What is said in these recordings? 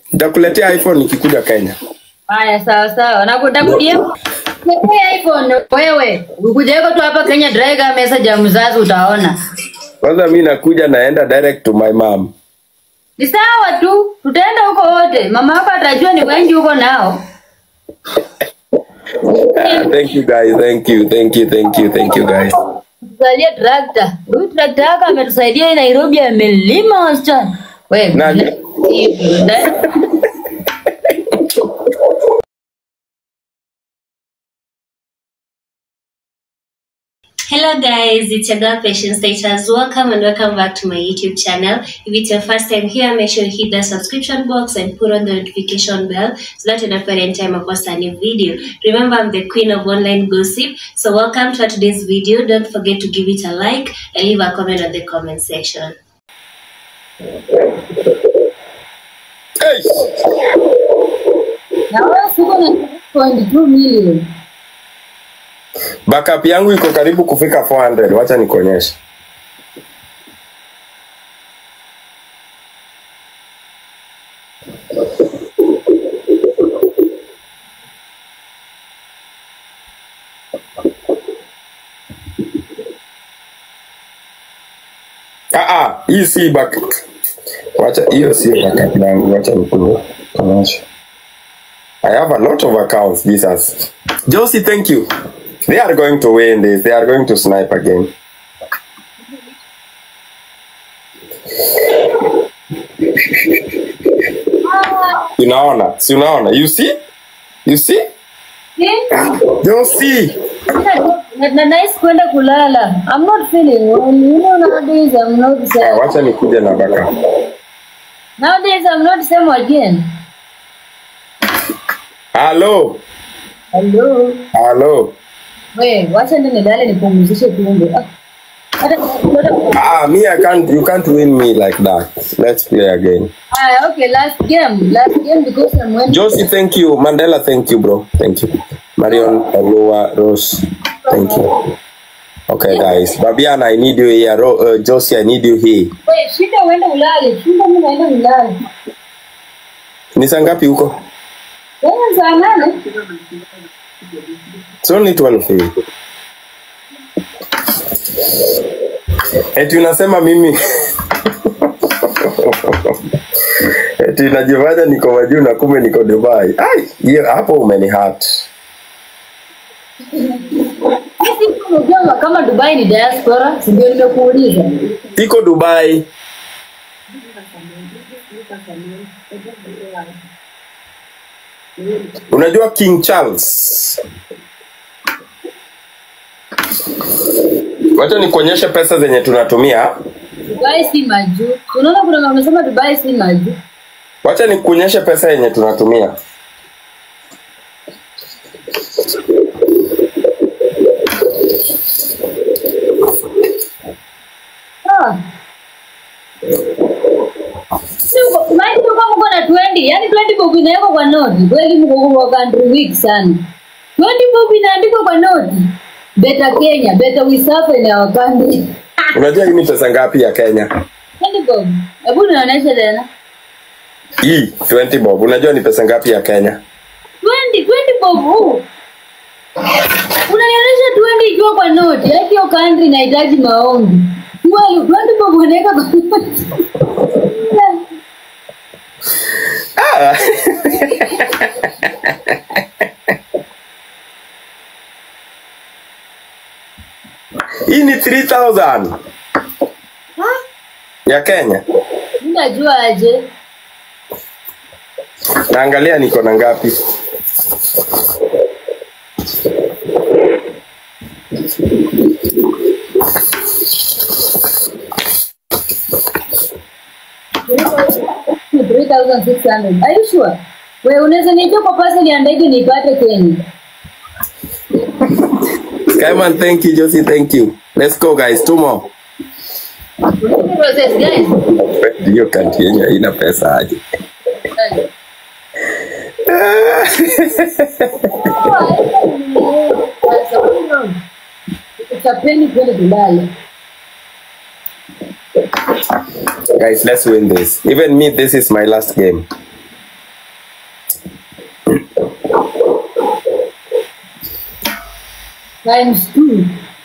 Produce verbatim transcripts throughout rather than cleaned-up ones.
Nitakuletea iPhone nikikuja Kenya. Haya sawa sawa. Nakudakudia. Kwa iPhone wewe. Ukujeko tu hapa Kenya driver message ya mzazi utaona. Kwanza mimi nakuja naenda direct to my mom. Ni sawa tu. Tutaenda huko wote. Mama yako atajua ni wengi huko nao. Uh, thank you guys. Thank you. Thank you. Thank you. Thank you guys. Tusaidie tractor. Huyu tractor hapa ametusaidia Nairobi amelima wasichana. Wewe. Nani? Hello guys, it's your girl Patience Status. Welcome and welcome back to my YouTube channel. If it's your first time here, make sure you hit the subscription box and put on the notification bell so that you don't forget any time I post a new video. Remember, I'm the queen of online gossip. So welcome to today's video. Don't forget to give it a like and leave a comment on the comment section. Hey. Now wewe siko na one point two million. Backup yangu iko karibu kufika four hundred. Wacha nikuonyeshe. Ah ah, hii si backup. Wacha hiyo si backup yangu. Wacha nikuonyeshe. I have a lot of accounts. Jesus. Josie, thank you. They are going to win this. They are going to snipe again. Unaona? Si unaona? You see? You see? Yeah. You see? Na nice kwenda kulala. I'm not feeling well. You know nowadays I'm not the same. Wacha nikuje na baka. Nowadays I'm not the same again. Hello. Hello. Hello. Wewe, wacha ndio nilale nipumzishe tumbo. Ah, me I can't. You can't win me like that. Let's play again. Ah, okay. Last game. Last game because I'm winning. Josie, thank you. Mandela, thank you, bro. Thank you. Marion, Aloha, Rose, thank you. Okay, guys. Babiana, I need you here. Ro uh, Josie, I need you here. Wewe, shida uende ulale. Shida mimi naenda ulale. Ni saa ngapi huko? Wewe saa nane? It's only twelve here. Eti unasema mimi eti najifanya niko majuu na kumbe niko Dubai. Ai, hiyo hapo umeni hurt. Sisi tunajua kama Dubai ni diaspora, ndio nimekuuliza. Iko Dubai. Unajua King Charles? Wacha nikuonyeshe pesa zenye tunatumia. Dubai si majuu. Unaona kuna mama anasema Dubai si majuu. Wacha nikuonyeshe pesa yenye tunatumia. Ah. Sio, mimi ndio kama kuna twenty, yani twenty bob inawekwa kwa noti. Kweli mko kwa country week sana. twenty bob inaandikwa kwa noti. Better Kenya, better we serve in our country. Unajua hii ni pesa ngapi ya Kenya? twenty bob. Hebu nionyeshe tena. Hii twenty bob. Unajua ni pesa ngapi ya Kenya? twenty, twenty bob. Oh. Unanionyesha twenty ikiwa kwa noti. Yaki hiyo country inahitaji maombi. Kweli twenty bob unaweka kwa noti. Ah. Hii ni three thousand. Ha? Ya Kenya. Unajua aje? Naangalia niko na ngapi. three thousand six hundred. Are you sure? Wewe unaweza niambia kwa pesa ni andike nipate Kenya. Skyman, thank you. Josie, thank you. Let's go guys, two more. Process guys. Hiyo kanti yenye ina pesa aje. Utapeni kweli kulala. Guys, let's win this. Even me, this is my last game. times two.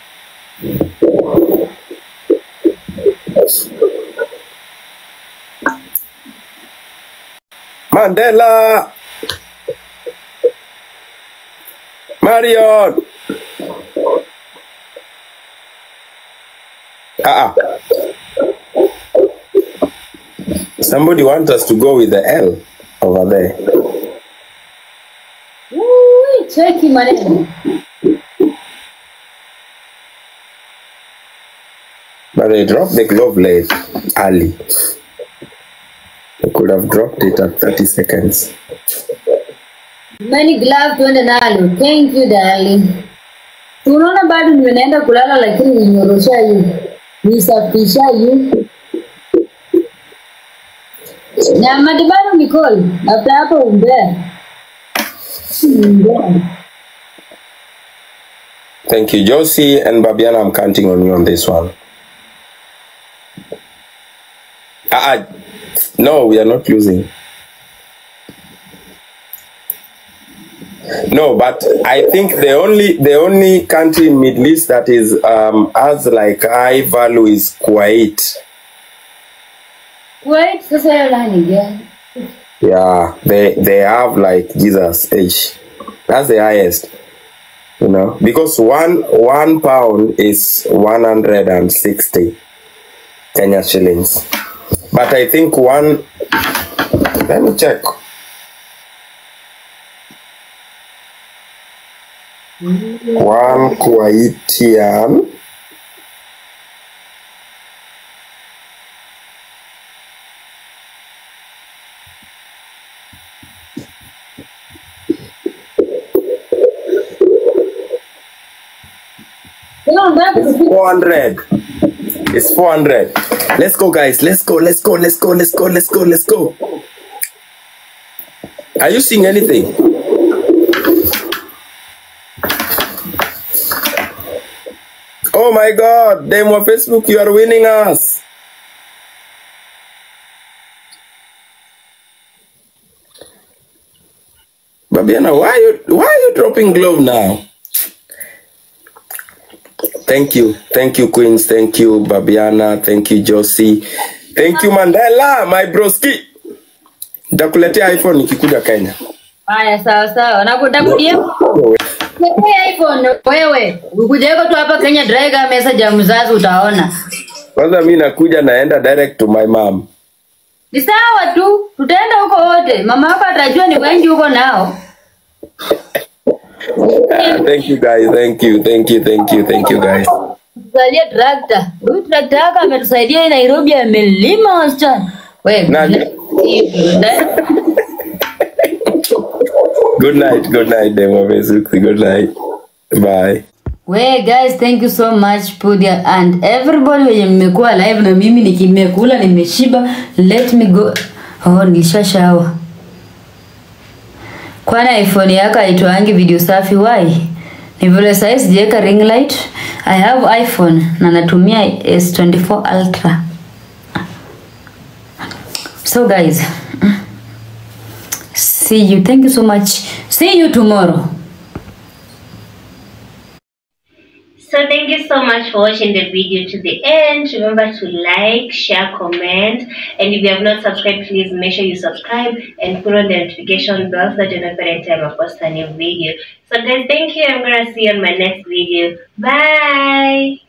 Mandela. Marion. Ah. Uh-uh. Somebody wants us to go with the L over there. Ooh, check him maneno. But they dropped the glove late early. They could have dropped it at thirty seconds. Many glove tuende nalo. Thank you darling. Tunaona bado nimeenda kulala lakini ninyorosha yu. Nisafisha yu. Na matibabu Nicole. After hapo umbea. Umbea. Thank you, Josie and Babiana. I'm counting on you on this one. Ah, uh, no, we are not losing. No, but I think the only the only country in Middle East that is um has like high value is Kuwait. Kuwait, sasa hiyo line again. Yeah, they they have like Jesus age. That's the highest. You know, because one one pound is one hundred and sixty Kenya shillings. But I think one, let me check. One Kuwaitian it's four hundred. It's four hundred. Let's go, guys. Let's go. Let's go. Let's go. Let's go. Let's go. Let's go. Are you seeing anything? Oh my God! Demo Facebook, you are winning us. Babiana, why are you why are you dropping glove now? Thank you. Thank you, Queens. Thank you, Babiana. Thank you, Josie. Thank you, Mandela, my broski. Nitakuletea iPhone nikikuja Kenya. Haya, sawa sawa. Nakudakudia. Kwa iPhone wewe. Ukuje tu hapa Kenya driver message ya mzazi utaona. Kwanza mimi nakuja naenda direct to my mom. Ni sawa tu. Tutaenda huko wote. Mama yako atajua ni wengi huko nao. Thank you guys. Thank you. Thank you. Thank you. Thank you guys. Tusalie tractor. Huyu tractor yako ametusaidia Nairobi amelima wasichana. Wewe. Good night. Good night, Demo Facebook. Good night. Bye. Well guys, thank you so much Pudia and everybody wenye mmekuwa live na mimi nikimekula nimeshiba. Let me go. Oh, nilishashawa. Kwana iPhone yako haitoangi video safi why? Ni vile size sijaweka ring light. I have iPhone na natumia S twenty-four Ultra. So guys, see you. Thank you so much. See you tomorrow. So thank you so much for watching the video to the end. Remember to like, share, comment, and if you have not subscribed, please make sure you subscribe and put on the notification bell so that you know every time I post a new video. So guys, thank you. I'm gonna see you on my next video. Bye.